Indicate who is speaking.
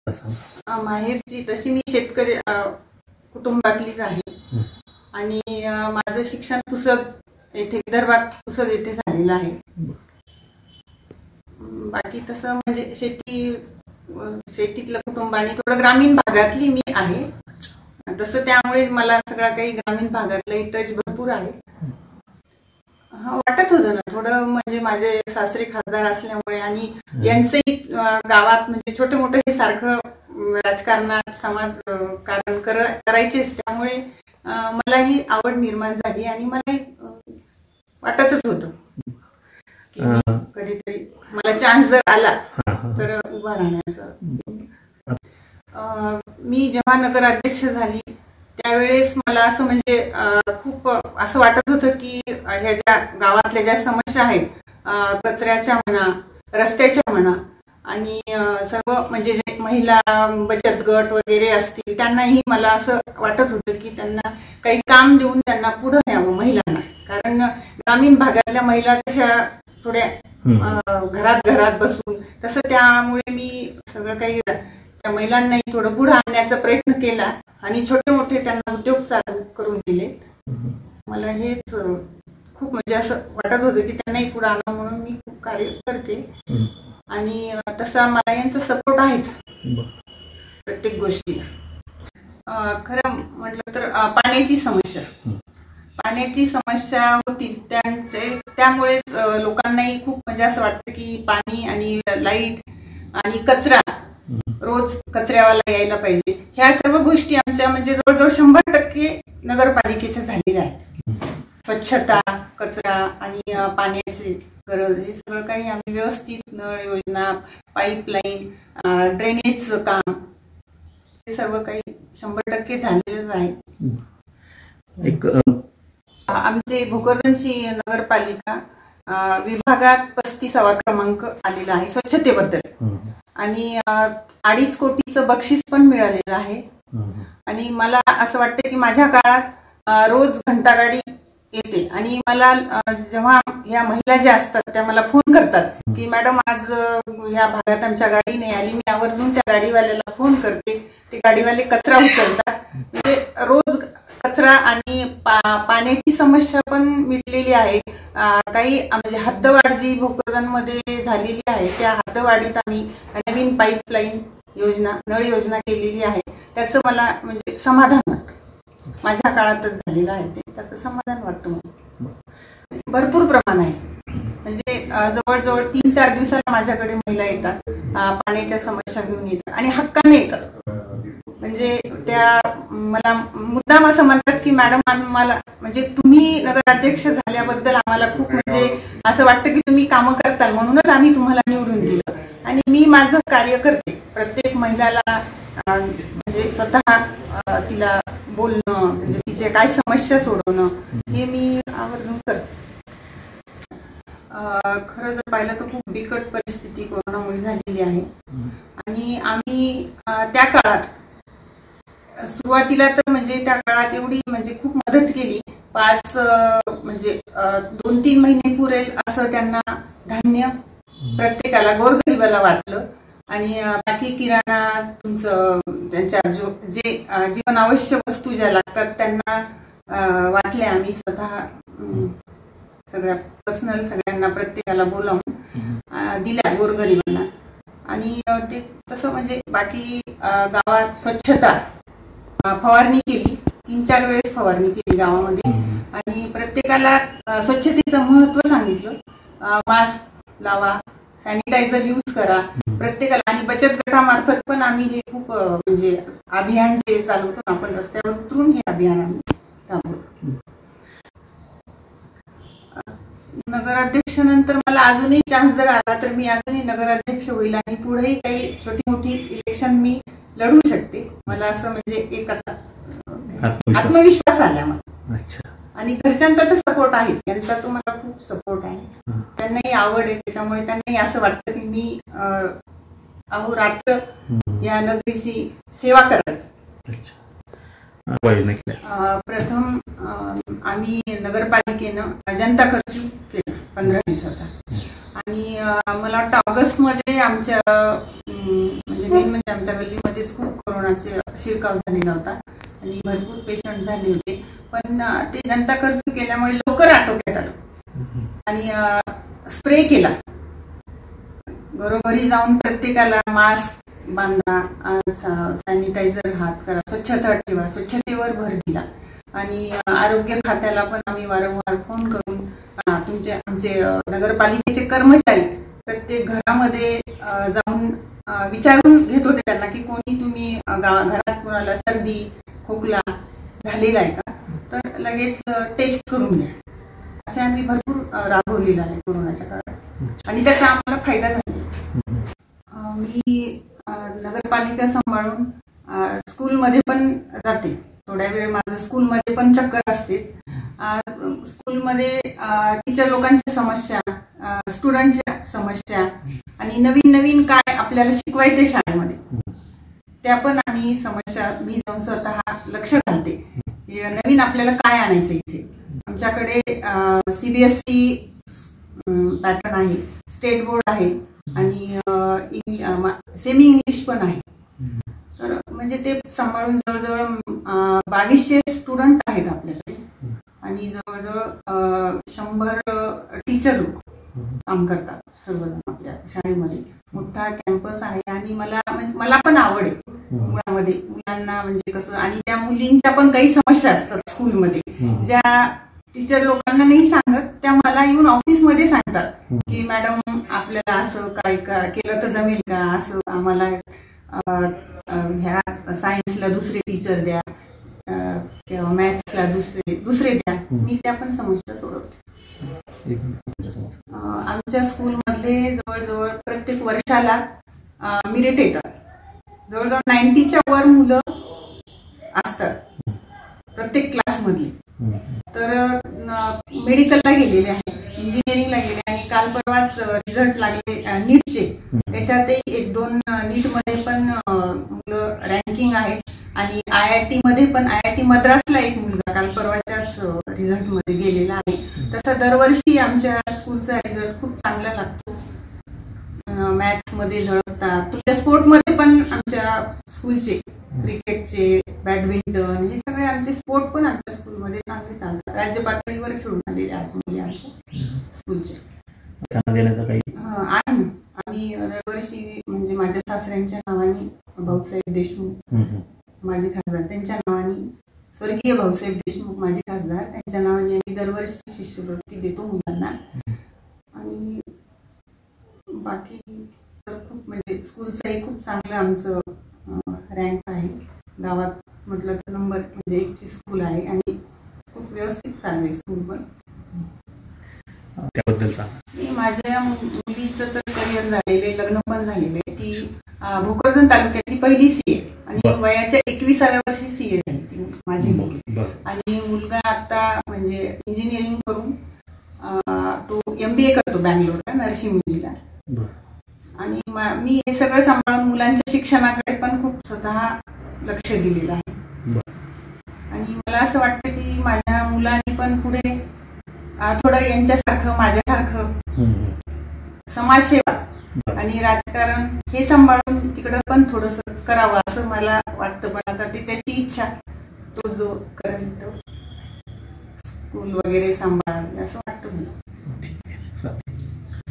Speaker 1: माहेरची तशी मी शेतकरी कुटुंबातलीच आहे आणि माझं शिक्षण पुसद येथे विदर्भात पुसद येथे झालेलं आहे. बाकी तसं म्हणजे शेतीतलं कुटुंब आणि थोडं ग्रामीण भागातली मी आहे. तसं त्यामुळे मला सगळं काही ग्रामीण भागातलं टच भरपूर आहे. वाटत होतं ना थोडं, म्हणजे माझे सासरे खासदार असल्यामुळे आणि यांचंही गावात म्हणजे छोटे मोठे हे सारखं राजकारणात समाजकारण करायचेच, त्यामुळे मलाही आवड निर्माण झाली आणि मलाही वाटतच होतं की कधीतरी मला चान्स जर आला तर उभा राहण्याचं. मी जेव्हा नगराध्यक्ष झाली त्यावेळेस मला असं म्हणजे खूप असं वाटत होतं की ह्या ज्या गावातल्या ज्या समस्या आहेत, कचऱ्याच्या म्हणा, रस्त्याच्या म्हणा आणि सर्व म्हणजे जे महिला बचत गट वगैरे असतील त्यांनाही मला असं वाटत होतं की त्यांना काही काम देऊन त्यांना पुढे न्यावं महिलांना. कारण ग्रामीण भागातल्या महिला कशा थोड्या घरात बसून, तसं त्यामुळे मी सगळं काही त्या महिलांनाही थोडं पुढे आणण्याचा प्रयत्न केला आणि छोटे मोठे त्यांना उद्योग चालू करून दिले. मला हेच खूप म्हणजे असं वाटत होतं की त्यांनाही पुढे आणावं म्हणून मी खूप कार्य करते आणि तसा मला यांचा सपोर्ट आहेच प्रत्येक गोष्टीला. खरं म्हटलं तर पाण्याची समस्या होती त्यामुळेच लोकांनाही खूप म्हणजे असं वाटतं की पाणी आणि लाईट आणि कचरा, रोज कचऱ्यावाला यायला पाहिजे. ह्या सर्व गोष्टी आमच्या म्हणजे जवळजवळ 100% नगरपालिकेच्या झालेल्या आहेत. स्वच्छता, कचरा आणि पाण्याची गरज हे सगळं काही आम्ही व्यवस्थित नळ योजना, पाईपलाईन, ड्रेनेजचं काम हे सर्व काही 100% झालेलंच आहे. आमचे भोकरदनची नगरपालिका विभागात 35वा क्रमांक आलेला आहे स्वच्छतेबद्दल आणि 2.5 कोटीचं बक्षीस पण मिळालेलं आहे. आणि मला असं वाटतं की माझ्या काळात रोज घंटागाडी येते आणि मला जेव्हा ह्या महिला ज्या असतात त्या मला फोन करतात की मॅडम आज ह्या भागात आमच्या गाडी नाही आली, मी आवर्जून त्या गाडीवाल्याला फोन करते, ते गाडीवाले कचरा उचलतात. म्हणजे रोज कचरा आणि पाण्याची समस्या पण मिटलेली आहे. काही म्हणजे हद्दवाढ जी भोकरदनमध्ये झालेली आहे त्या हद्दवाढीत आम्ही नवीन पाईपलाईन योजना, नळ योजना केलेली आहे. त्याचं मला म्हणजे समाधान वाटतं. माझ्या काळातच झालेलं आहे ते, त्याचं समाधान वाटतं. भरपूर प्रमाण आहे म्हणजे जवळजवळ 3-4 दिवसाला माझ्याकडे महिला येतात, पाण्याच्या समस्या घेऊन येतात आणि हक्काने येतात. म्हणजे त्या मला मुद्दाम असं म्हणतात की मॅडम आम्हाला म्हणजे तुम्ही नगराध्यक्ष झाल्याबद्दल आम्हाला खूप म्हणजे असं वाटतं की तुम्ही कामं करताल म्हणूनच आम्ही तुम्हाला निवडून दिलं. आणि मी माझं कार्य करते. प्रत्येक महिलाला म्हणजे स्वतः तिला बोलणं, म्हणजे तिचे काय समस्या सोडवणं हे मी आवर्जून करते. खरं जर पाहिलं तर खूप बिकट परिस्थिती कोरोनामुळे झालेली आहे आणि आम्ही त्या काळात सुरुवातीला तर म्हणजे त्या काळात एवढी म्हणजे खूप मदत केली. 2-3 महिने पुरेल असं त्यांना धान्य प्रत्येकाला गोरगरिबाला वाटलं आणि बाकी किराणा तुमचं त्यांच्या जे जीवनावश्यक वस्तू ज्या लागतात त्यांना वाटल्या. आम्ही स्वतः सगळ्या पर्सनल सगळ्यांना प्रत्येकाला बोलावून दिल्या गोरगरिबांना. आणि ते तसं म्हणजे बाकी गावात स्वच्छता फवारणी केली, 3-4 वेळेस फवारणी केली गावामध्ये आणि प्रत्येकाला स्वच्छतेचं महत्व सांगितलं. मास्क लावा, सॅनिटायझर यूज करा प्रत्येकाला. आणि बचत गटामार्फत पण आम्ही हे खूप म्हणजे अभियान जे चालवतो आपण रस्त्यावर उतरून हे अभियान आम्ही राबवतो. नगराध्यक्ष नंतर मला अजूनही चान्स जर आला तर मी अजूनही नगराध्यक्ष होईल आणि पुढेही काही छोटी मोठी इलेक्शन मी लढू शकते. मला असं म्हणजे एक आत्मविश्वास आला मला. आणि घरच्यांचा तर सपोर्ट आहेच, त्यांचा तो मला खूप सपोर्ट आहे. त्यांनाही आवड आहे, त्याच्यामुळे त्यांनाही असं वाटतं की मी अहोरात्र या नगरीची सेवा करावी. प्रथम आम्ही नगरपालिकेनं जनता कर्फ्यू केला 15 दिवसाचा आणि मला वाटतं ऑगस्टमध्ये आमच्या म्हणजे आमच्या गल्लीमध्येच खूप कोरोनाचे शिरकाव झालेला होता आणि भरपूर पेशंट झाले होते. पण ते जनता कर्फ्यू केल्यामुळे लवकर आटोक्यात आलं आणि स्प्रे केला. घरोघरी जाऊन प्रत्येकाला मास्क बांधा, सॅनिटायझर हात करा, स्वच्छता ठेवा, स्वच्छतेवर भर दिला. आणि आरोग्य खात्याला पण आम्ही वारंवार फोन करून आमचे नगरपालिकेचे कर्मचारी प्रत्येक घरामध्ये जाऊन विचारून घेत होते त्यांना की कोणी तुम्ही घरात कोणाला सर्दी खोकला झालेला आहे का, तर लगेच टेस्ट करून घ्या. असे आम्ही भरपूर राबवलेलं आहे कोरोनाच्या काळात आणि त्याचा आम्हाला फायदा झाला. मी नगरपालिका सांभाळून स्कूलमध्ये पण जाते. थोड्या वेळ माझं स्कूलमध्ये पण चक्कर असते. स्कूलमध्ये टीचर लोकांच्या समस्या, स्टुडंटच्या समस्या आणि नवीन नवीन काय आपल्याला शिकवायचे शाळेमध्ये त्या पण आम्ही समस्या मी जाऊन स्वतः लक्ष घालते. नवीन आपल्याला काय आणायचं इथे. आमच्याकडे CBSE पॅटर्न आहे, स्टेट बोर्ड आहे आणि सेमी इंग्लिश पण आहे. तर म्हणजे ते सांभाळून जवळजवळ 2200 स्टुडंट आहेत आपल्याकडे आणि जवळजवळ 100 टीचर काम करतात सर्वजण आपल्या शाळेमध्ये. मोठा कॅम्पस आहे आणि मला पण आवड आहे मुळामध्ये मुलांना म्हणजे कसं. आणि त्या मुलींच्या पण काही समस्या असतात स्कूलमध्ये ज्या टीचर लोकांना नाही सांगत, त्या मला येऊन ऑफिसमध्ये सांगतात की मॅडम आपल्याला असं काय केलं तर जमेल का, असं आम्हाला ह्या सायन्सला दुसरे टीचर द्या किंवा मॅथ्सला दुसरे द्या. मी त्या पण समस्या सोडवते. आमच्या स्कूलमधले जवळजवळ प्रत्येक वर्षाला मेरिट येतात. जवळजवळ 90च्या वर मुलं असतात प्रत्येक क्लासमधली. तर मेडिकलला गेलेले आहेत, इंजिनिअरिंगला गेले आणि काल परवाच रिझल्ट लागले नीटचे. त्याच्यातही 1-2 नीटमध्ये पण मुलं रँकिंग आहेत आणि IIT मध्ये पण IIT मद्रासला एक मुलगा काल परवाच्याच रिझल्ट मध्ये गेलेला आहे. तसं दरवर्षी आमच्या स्कूलचा रिझल्ट खूप चांगला लागतो. मॅथ्स मध्ये झळकतात. तुमच्या स्पोर्टमध्ये पण आमच्या स्कूलचे क्रिकेटचे, बॅडमिंटन हे सगळे आमचे स्पोर्ट पण आमच्या स्कूलमध्ये चांगले चालतात. राज्य पातळीवर खेळून आलेले आहेत मुली आमच्या स्कूलचे. आहे ना. आम्ही दरवर्षी म्हणजे माझ्या सासऱ्यांच्या नावाने भाऊसाहेब देशमुख माजी खासदार, त्यांच्या नावाने स्वर्गीय भाऊसाहेब देशमुख माजी खासदार, त्यांच्या नावाने आम्ही दरवर्षी शिष्यवृत्ती देतो मुलांना. आणि बाकी तर खूप म्हणजे स्कूलचंही खूप चांगलं आमचं रँक आहे. गावात म्हटलं तर नंबर म्हणजे 1ची स्कूल आहे आणि खूप व्यवस्थित चालू आहे स्कूल पण.
Speaker 2: त्याबद्दल
Speaker 1: माझ्या मुलीचं तर करिअर झालेलं, लग्न पण झालेलं आहे. ती भोकरदन तालुक्यातली पहिली CA आणि वयाच्या 21व्या वर्षी CA झाली ती माझी मुलगी. आणि मुलगा आता म्हणजे इंजिनिअरिंग करून तो MBA करतो बँगलोरला, नरसिंहजीला. आणि मी हे सगळं सांभाळून मुलांच्या शिक्षणाकडे पण खूप स्वतः लक्ष दिलेलं आहे. आणि मला असं वाटतं की माझ्या मुलांनी पण पुढे थोडं यांच्यासारखं माझ्यासारखं समाजसेवा आणि राजकारण हे सांभाळून तिकडं पण थोडस करावं असं मला वाटतं. पण आता ते त्याची इच्छा, तो जो करेल तो स्कूल वगैरे सांभाळेल असं वाटतं मला.